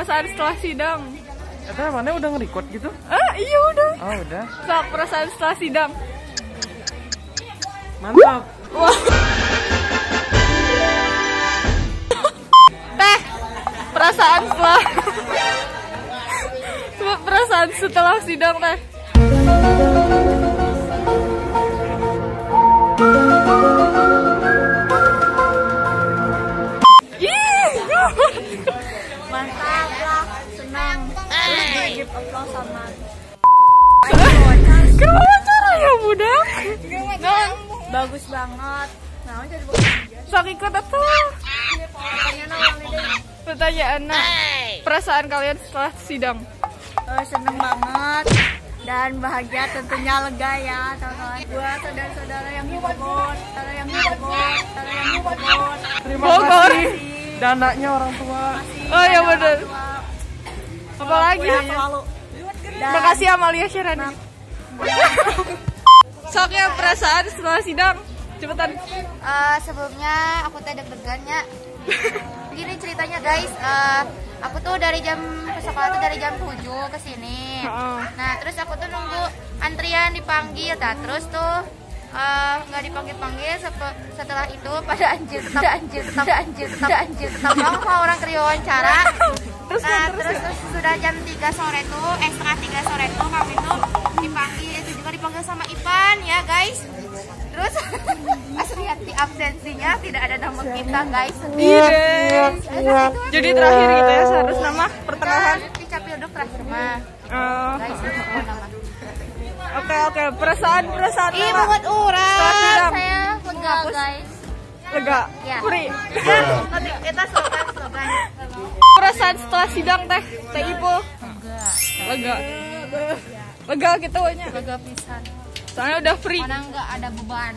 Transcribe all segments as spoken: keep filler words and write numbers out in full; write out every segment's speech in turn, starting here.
perasaan setelah sidang. Eta mana udah nge-record gitu? Ah, iya udah. Oh, udah. Sok perasaan setelah sidang. Mantap. Wah. Teh, perasaan setelah perasaan setelah sidang teh. Mantap lah, senang. Terus bergift Allah sama Kenapa wawancara ya budak? Non, bagus banget. Nah, jadi sok ikut atau? Pertanyaan perasaan kalian setelah sidang? uh, seneng banget dan bahagia, tentunya lega ya teman-teman. Buat saudara-saudara yang di Bogor, saudara yang di Bogor, saudara yang di Bogor. Terima Bogor. kasih dananya orang tua. Oh iya benar. Apa lagi? Ya, selalu. Terima kasih Amalia Syarani. Sok ya perasaan setelah sidang. Cepetan. Uh, sebelumnya aku teh deg-degan ya. Gini ceritanya guys, uh, aku tuh dari jam ke sekolah tuh dari jam tujuh ke sini. Oh. Nah, terus aku tuh nunggu antrian dipanggil, nah terus tuh nggak uh, dipanggil-panggil. Setelah itu pada anjir tetap anjir tetap anjir tetap anjir tetap mau orang ke wawancara. Terus, nah, terus, terus, terus sudah jam tiga sore tuh, eh setengah tiga sore tuh kami tuh dipanggil, itu juga dipanggil sama Ipan ya guys. Terus pas lihat di absensinya tidak ada nama kita guys. Iya. Jadi terakhir gitu ya, seharus nama pertengahan. Di Capilduk terakhir mah. Oh. Guys, itu nama. Oke oke, perasaan perasaan Ih, nama. buat orang. Setelah sidang. Saya lega guys. Lega. Ya. Free. Ya, nanti kita slogan slogan. Perasaan setelah sidang teh, teh Ipo. Lega. Lega gitu nya. Lega pisan. Soalnya udah free. Mana nggak ada beban.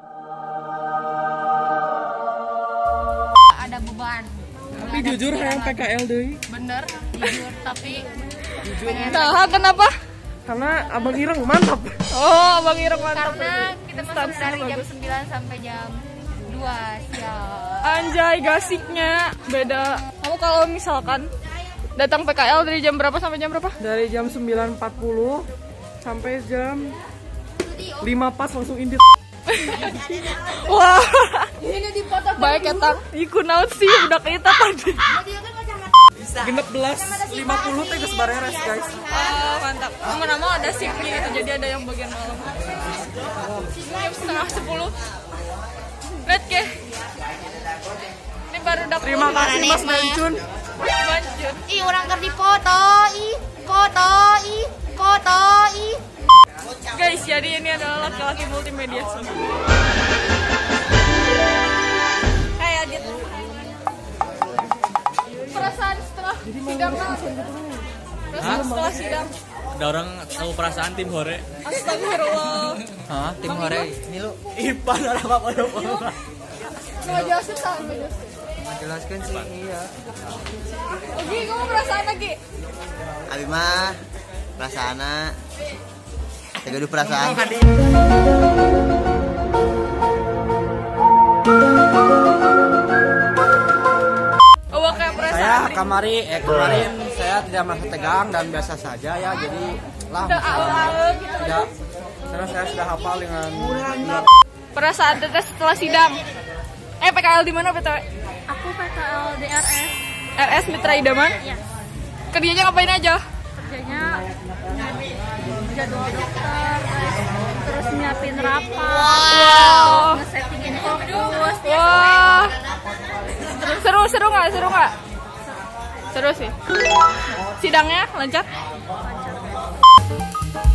Ada beban. Tapi jujur yang P K L deh. Bener, jujur tapi pengen Nah, kenapa? Karena Abang Ireng mantap. Oh, Bang Ireng mantap. karena kita masuk Instansi dari jam bagus. sembilan sampai jam dua siang. Anjay, gasiknya beda. Kamu kalau misalkan datang P K L dari jam berapa sampai jam berapa? Dari jam sembilan empat puluh sampai jam lima pas langsung indit. Wah. Baik ketang. Iku naon sih udah kita tadi. Genep belas lima puluh teh geus bareres guys. Oh, mantap. Nama-nama ada shiftnya gitu, jadi ada yang bagian malam. Jam setengah sepuluh. Lihat ke. Ini baru udah Terima kasih Mas Mancun. Mancun. Ih, orang keur dipoto, ih, foto, ih, foto, ih. Guys, jadi ini adalah laki-laki multimedia. Hai Adit. Perasaan setelah sidang. Perasaan setelah sidang. Ada orang tahu perasaan tim hore. Astagfirullah. Hah, tim hore. Ini lu Ipan orang apa apa. Coba jelasin sama jelasin. Jelaskan sih iya. Oke, kamu perasaan lagi? Abi mah perasaana tegaduh perasaan. Oh, kayak perasaan. Saya kamari eh kemarin saya tidak merasa tegang dan biasa saja ya, jadi lah Udah awal gitu. tidak karena saya sudah hafal dengan Perasaan teteh setelah sidang. Eh, P K L di mana B T W? Aku P K L D R S. R S Mitra Idaman? Iya. Kerjanya ngapain aja? Kerjanya jadwal dokter, terus nyiapin rapat, Wow. nge-settingin fokus. Wah. Seru, seru nggak? Seru nggak? Seru sih. Sidangnya lancar? Lancar.